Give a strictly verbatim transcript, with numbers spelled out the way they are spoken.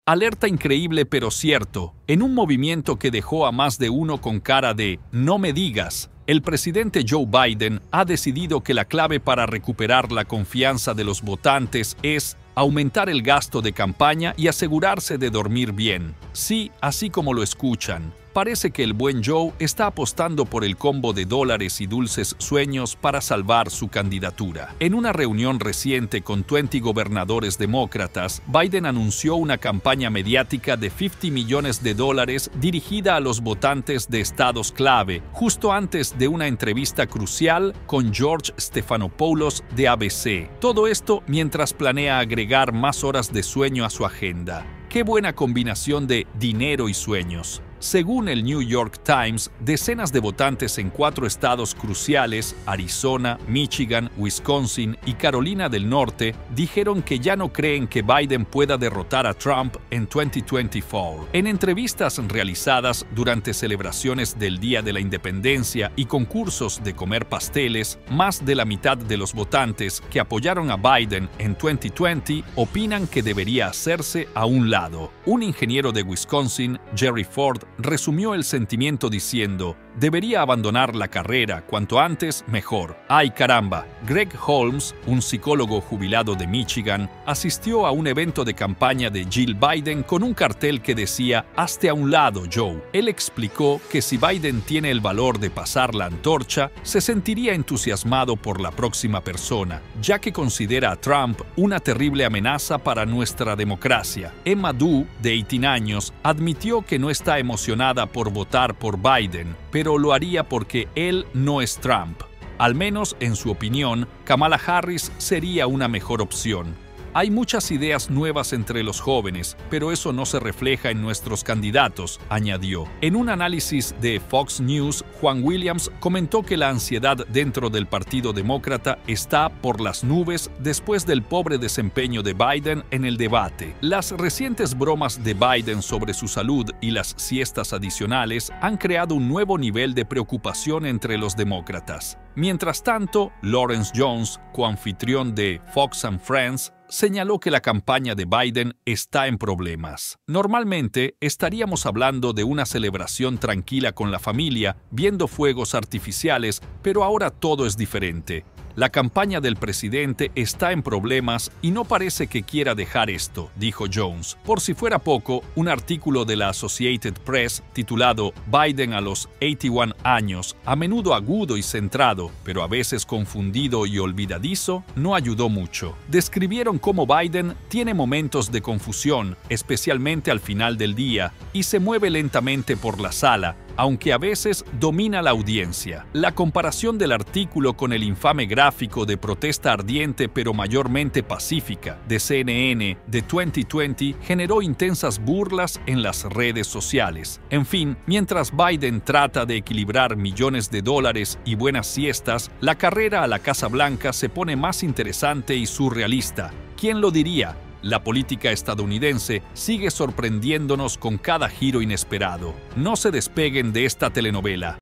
Alerta increíble pero cierto. En un movimiento que dejó a más de uno con cara de «no me digas», el presidente Joe Biden ha decidido que la clave para recuperar la confianza de los votantes es aumentar el gasto de campaña y asegurarse de dormir bien. Sí, así como lo escuchan. Parece que el buen Joe está apostando por el combo de dólares y dulces sueños para salvar su candidatura. En una reunión reciente con veinte gobernadores demócratas, Biden anunció una campaña mediática de cincuenta millones de dólares dirigida a los votantes de estados clave, justo antes de una entrevista crucial con George Stephanopoulos de A B C. Todo esto mientras planea agregar más horas de sueño a su agenda. ¡Qué buena combinación de dinero y sueños! Según el New York Times, decenas de votantes en cuatro estados cruciales, Arizona, Michigan, Wisconsin y Carolina del Norte, dijeron que ya no creen que Biden pueda derrotar a Trump en dos mil veinticuatro. En entrevistas realizadas durante celebraciones del Día de la Independencia y concursos de comer pasteles, más de la mitad de los votantes que apoyaron a Biden en dos mil veinte opinan que debería hacerse a un lado. Un ingeniero de Wisconsin, Jerry Ford, resumió el sentimiento diciendo: debería abandonar la carrera cuanto antes mejor. ¡Ay caramba! Greg Holmes, un psicólogo jubilado de Michigan, asistió a un evento de campaña de Jill Biden con un cartel que decía «Hazte a un lado, Joe». Él explicó que si Biden tiene el valor de pasar la antorcha, se sentiría entusiasmado por la próxima persona, ya que considera a Trump una terrible amenaza para nuestra democracia. Emma Du, de veintiún años, admitió que no está emocionada por votar por Biden, pero lo haría porque él no es Trump. Al menos, en su opinión, Kamala Harris sería una mejor opción. Hay muchas ideas nuevas entre los jóvenes, pero eso no se refleja en nuestros candidatos, añadió. En un análisis de Fox News, Juan Williams comentó que la ansiedad dentro del Partido Demócrata está por las nubes después del pobre desempeño de Biden en el debate. Las recientes bromas de Biden sobre su salud y las siestas adicionales han creado un nuevo nivel de preocupación entre los demócratas. Mientras tanto, Lawrence Jones, coanfitrión de Fox and Friends, señaló que la campaña de Biden está en problemas. Normalmente estaríamos hablando de una celebración tranquila con la familia, viendo fuegos artificiales, pero ahora todo es diferente. La campaña del presidente está en problemas y no parece que quiera dejar esto, dijo Jones. Por si fuera poco, un artículo de la Associated Press titulado Biden a los ochenta y uno años, a menudo agudo y centrado, pero a veces confundido y olvidadizo, no ayudó mucho. Describieron cómo Biden tiene momentos de confusión, especialmente al final del día, y se mueve lentamente por la sala, aunque a veces domina la audiencia. La comparación del artículo con el infame gráfico de protesta ardiente pero mayormente pacífica de C N N de dos mil veinte generó intensas burlas en las redes sociales. En fin, mientras Biden trata de equilibrar millones de dólares y buenas siestas, la carrera a la Casa Blanca se pone más interesante y surrealista. ¿Quién lo diría? La política estadounidense sigue sorprendiéndonos con cada giro inesperado. No se despeguen de esta telenovela.